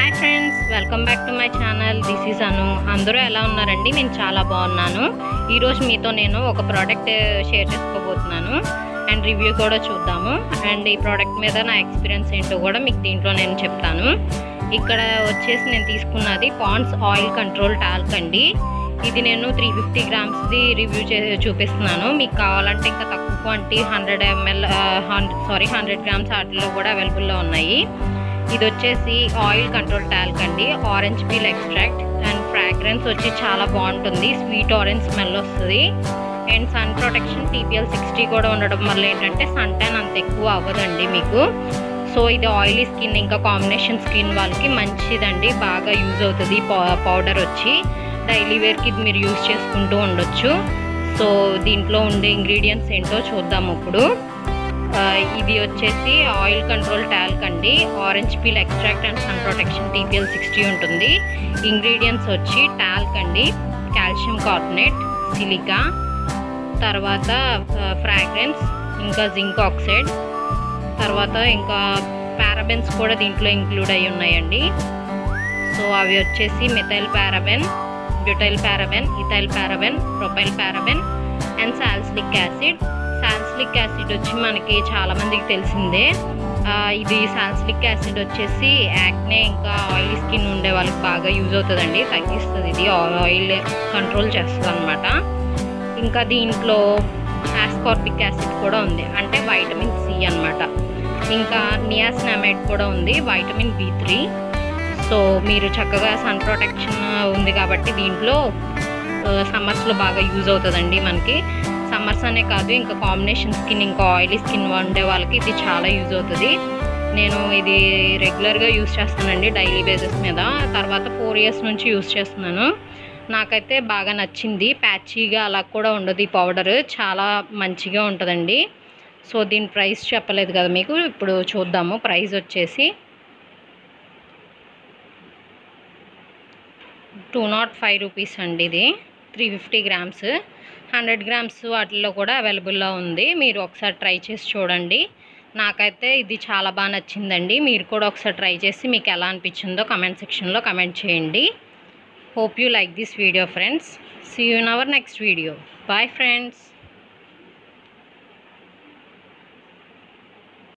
Hi friends, welcome back to my channel. This is Anu. అందరూ ఎలా ఉన్నారండి? నేను చాలా బాగున్నాను. ఈరోజు మీతో నేను ఒక ప్రోడక్ట్ షేర్ చేసుకోబోతున్నాను అండ్ రివ్యూ కూడా చూద్దాము. అండ్ ఈ ప్రోడక్ట్ మీద నా ఎక్స్పీరియన్స్ ఏంటో కూడా మీకు దీంట్లో నేను చెప్తాను. ఇక్కడ వచ్చేసి నేను తీసుకున్నది పాండ్స్ ఆయిల్ కంట్రోల్ టాల్క్ అండి. ఇది నేను 350 గ్రామ్స్ది రివ్యూ చూపిస్తున్నాను. మీకు కావాలంటే ఇంకా తక్కువ క్వాంటిటీ 100 గ్రామ్స్ వాటిలో కూడా అవైలబుల్లో ఉన్నాయి. ఇది వచ్చేసి ఆయిల్ కంట్రోల్ టాల్క్ అండి. Orange peel extract and fragrance వచ్చి చాలా బాగుంటుంది. స్వీట్ ఆరెంజ్ స్మెల్ వస్తుంది. అండ్ సన్ ప్రొటెక్షన్ TPL 60 కూడా ఉండడం వల్ల ఏంటంటే సన్ ట్యాన్ అంత ఎక్కువ అవ్వదండి మీకు. సో ఇది ఆయిలీ స్కిన్ ఇంకా కాంబినేషన్ స్కిన్ వాళ్ళకి మంచిదండి, బాగా యూజ్ అవుతుంది. పౌడర్ వచ్చి డైలీ వేర్కి ఇది మీరు యూజ్ చేసుకుంటూ ఉండొచ్చు. సో దీంట్లో ఉండే ఇంగ్రీడియంట్స్ ఏంటో చూద్దాము ఇప్పుడు. ఇది వచ్చేసి ఆయిల్ కంట్రోల్ టాల్క్ అండి. Orange peel extract and sun protection TPL 60 ఉంటుంది. ఇంగ్రీడియంట్స్ వచ్చి టాల్క్ అండి, కాల్షియం కార్బోనేట్, సిలికా, తర్వాత ఫ్రాగ్రెన్స్, ఇంకా జింక్ ఆక్సైడ్, తర్వాత ఇంకా పారాబెన్స్ కూడా దీంట్లో ఇంక్లూడ్ అయి ఉన్నాయండి. సో అవి వచ్చేసి methyl paraben, butyl paraben, ethyl paraben, propyl paraben and salicylic acid. Salicylic acid వచ్చి మనకి చాలామందికి తెలిసిందే. ఇది సాల్సిలిక్ యాసిడ్ వచ్చేసి యాక్నే ఇంకా ఆయిల్ స్కిన్ ఉండే వాళ్ళకి బాగా యూజ్ అవుతుందండి, తగ్గిస్తుంది. ఇది ఆయిల్ కంట్రోల్ చేస్తుంది అనమాట. ఇంకా దీంట్లో ఆస్కార్బిక్ యాసిడ్ కూడా ఉంది, అంటే వైటమిన్ C అనమాట. ఇంకా నియాసినామైడ్ కూడా ఉంది, వైటమిన్ B3. సో మీరు చక్కగా సన్ ప్రొటెక్షన్ ఉంది కాబట్టి దీంట్లో సమ్మర్స్లో బాగా యూజ్ అవుతుందండి మనకి. సమ్మర్స్ అనే కాదు, ఇంకా కాంబినేషన్ స్కిన్ ఇంకా ఆయిలీ స్కిన్ ఉండే వాళ్ళకి ఇది చాలా యూజ్ అవుతుంది. నేను ఇది రెగ్యులర్గా యూజ్ చేస్తానండి డైలీ బేసిస్ మీద. తర్వాత 4 ఇయర్స్ నుంచి యూజ్ చేస్తున్నాను. నాకైతే బాగా నచ్చింది. ప్యాచీగా అలా కూడా ఉండదు. ఈ పౌడర్ చాలా మంచిగా ఉంటుందండి. సో దీని ప్రైస్ చెప్పలేదు కదా మీకు, ఇప్పుడు చూద్దాము. ప్రైస్ వచ్చేసి 205 రూపీస్ అండి. ఇది 350 గ్రామ్స్, 100 గ్రామ్స్ వాటిల్లో కూడా అవైలబుల్లో ఉంది. మీరు ఒకసారి ట్రై చేసి చూడండి. నాకైతే ఇది చాలా బాగా నచ్చిందండి. మీరు కూడా ఒకసారి ట్రై చేసి మీకు ఎలా అనిపించిందో కమెంట్ సెక్షన్లో కమెంట్ చేయండి. Hope you like this video, friends. See you in our next video. Bye, friends.